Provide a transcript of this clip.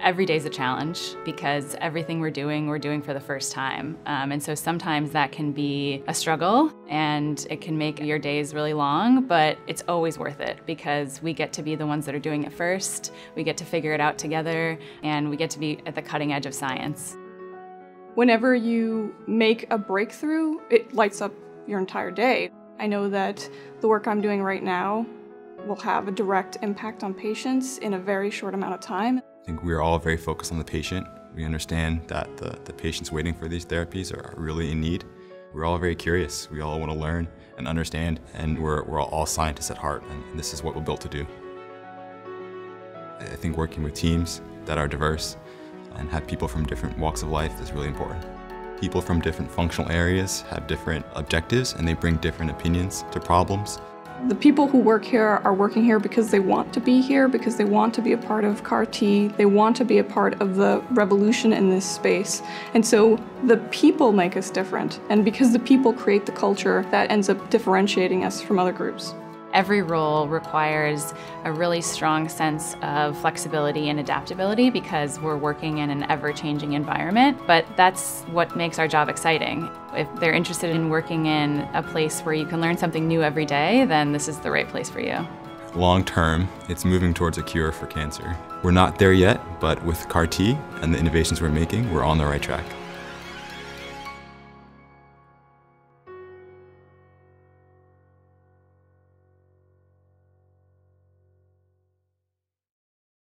Every day's a challenge because everything we're doing for the first time. And so sometimes that can be a struggle and it can make your days really long, but it's always worth it because we get to be the ones that are doing it first, we get to figure it out together, and we get to be at the cutting edge of science. Whenever you make a breakthrough, it lights up your entire day. I know that the work I'm doing right now will have a direct impact on patients in a very short amount of time. I think we're all very focused on the patient. We understand that the patients waiting for these therapies are really in need. We're all very curious. We all want to learn and understand, and we're all scientists at heart, and this is what we're built to do. I think working with teams that are diverse and have people from different walks of life is really important. People from different functional areas have different objectives, and they bring different opinions to problems. The people who work here are working here because they want to be here, because they want to be a part of CAR-T, they want to be a part of the revolution in this space. And so the people make us different, and because the people create the culture, that ends up differentiating us from other groups. Every role requires a really strong sense of flexibility and adaptability because we're working in an ever-changing environment, but that's what makes our job exciting. If they're interested in working in a place where you can learn something new every day, then this is the right place for you. Long term, it's moving towards a cure for cancer. We're not there yet, but with CAR-T and the innovations we're making, we're on the right track.